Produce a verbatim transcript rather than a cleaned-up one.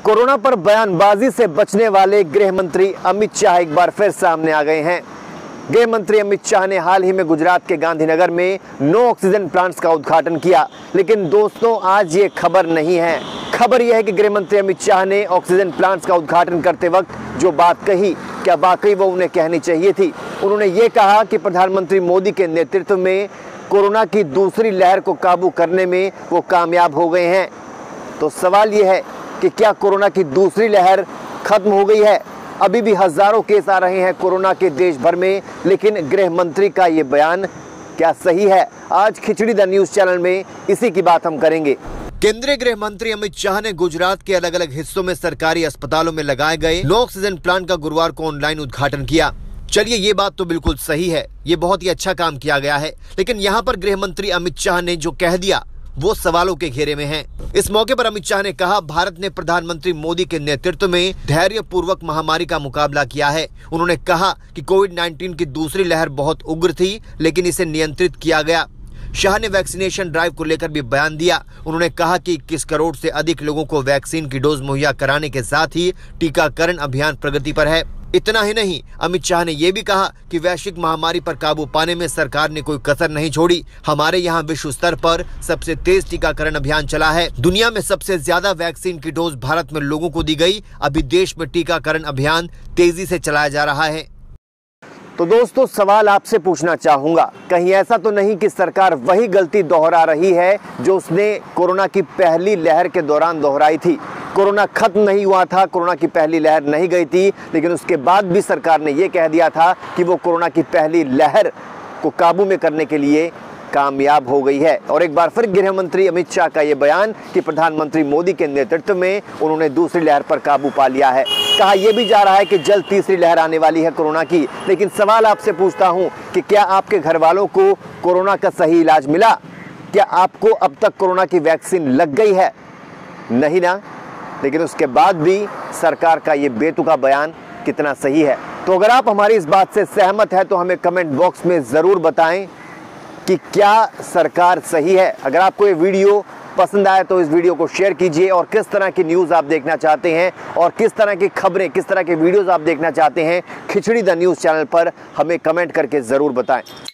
Corona पर बयानबाजी से बचने वाले गृह मंत्री अमित शाह एक बार फिर सामने आ गए हैं। गृह मंत्री अमित शाह ने हाल ही में गुजरात के गांधीनगर में नो ऑक्सीजन प्लांट्स का उद्घाटन किया। लेकिन दोस्तों, आज ये खबर नहीं है। खबर यह है कि गृह मंत्री अमित शाह ने ऑक्सीजन प्लांट्स का उद्घाटन करते वक्त जो बात कही, क्या वाकई वो उन्हें कहनी चाहिए थी। उन्होंने ये कहा कि प्रधानमंत्री मोदी के नेतृत्व में कोरोना की दूसरी लहर को काबू करने में वो कामयाब हो गए हैं। तो सवाल ये है कि क्या कोरोना की दूसरी लहर खत्म हो गई है? अभी भी हजारों केस आ रहे हैं कोरोना के देश भर में, लेकिन गृह मंत्री का ये बयान क्या सही है? आज खिचड़ी द न्यूज चैनल में इसी की बात हम करेंगे। केंद्रीय गृह मंत्री अमित शाह ने गुजरात के अलग अलग हिस्सों में सरकारी अस्पतालों में लगाए गए नो ऑक्सीजन प्लांट का गुरुवार को ऑनलाइन उद्घाटन किया। चलिए, ये बात तो बिल्कुल सही है, ये बहुत ही अच्छा काम किया गया है। लेकिन यहाँ पर गृह मंत्री अमित शाह ने जो कह दिया वो सवालों के घेरे में है। इस मौके पर अमित शाह ने कहा, भारत ने प्रधानमंत्री मोदी के नेतृत्व में धैर्य पूर्वक महामारी का मुकाबला किया है। उन्होंने कहा कि कोविड नाइन्टीन की दूसरी लहर बहुत उग्र थी, लेकिन इसे नियंत्रित किया गया। शाह ने वैक्सीनेशन ड्राइव को लेकर भी बयान दिया। उन्होंने कहा कि इक्कीस करोड़ से अधिक लोगों को वैक्सीन की डोज मुहैया कराने के साथ ही टीकाकरण अभियान प्रगति पर है। इतना ही नहीं, अमित शाह ने यह भी कहा कि वैश्विक महामारी पर काबू पाने में सरकार ने कोई कसर नहीं छोड़ी। हमारे यहाँ विश्व स्तर पर सबसे तेज टीकाकरण अभियान चला है। दुनिया में सबसे ज्यादा वैक्सीन की डोज भारत में लोगों को दी गई। अभी देश में टीकाकरण अभियान तेजी से चलाया जा रहा है। तो दोस्तों, सवाल आपसे पूछना चाहूंगा, कहीं ऐसा तो नहीं कि सरकार वही गलती दोहरा रही है जो उसने कोरोना की पहली लहर के दौरान दोहराई थी? कोरोना खत्म नहीं हुआ था, कोरोना की पहली लहर नहीं गई थी, लेकिन उसके बाद भी सरकार ने यह कह दिया था कि वो कोरोना की पहली लहर को काबू में करने के लिए कामयाब हो गई है। और एक बार फिर गृह मंत्री अमित शाह का ये बयान कि प्रधानमंत्री मोदी के नेतृत्व में उन्होंने दूसरी लहर पर काबू पा लिया है। कहा यह भी जा रहा है कि जल्द तीसरी लहर आने वाली है कोरोना की। लेकिन सवाल आपसे पूछता हूं कि क्या आपके घर वालों को कोरोना का सही इलाज मिला? क्या आपको अब तक कोरोना की वैक्सीन लग गई है? नहीं ना। लेकिन उसके बाद भी सरकार का ये बेतुका बयान कितना सही है? तो अगर आप हमारी इस बात से सहमत है तो हमें कमेंट बॉक्स में ज़रूर बताएं कि क्या सरकार सही है। अगर आपको ये वीडियो पसंद आए तो इस वीडियो को शेयर कीजिए। और किस तरह की न्यूज़ आप देखना चाहते हैं और किस तरह की खबरें, किस तरह के वीडियोज़ आप देखना चाहते हैं खिचड़ी द न्यूज़ चैनल पर, हमें कमेंट करके ज़रूर बताएं।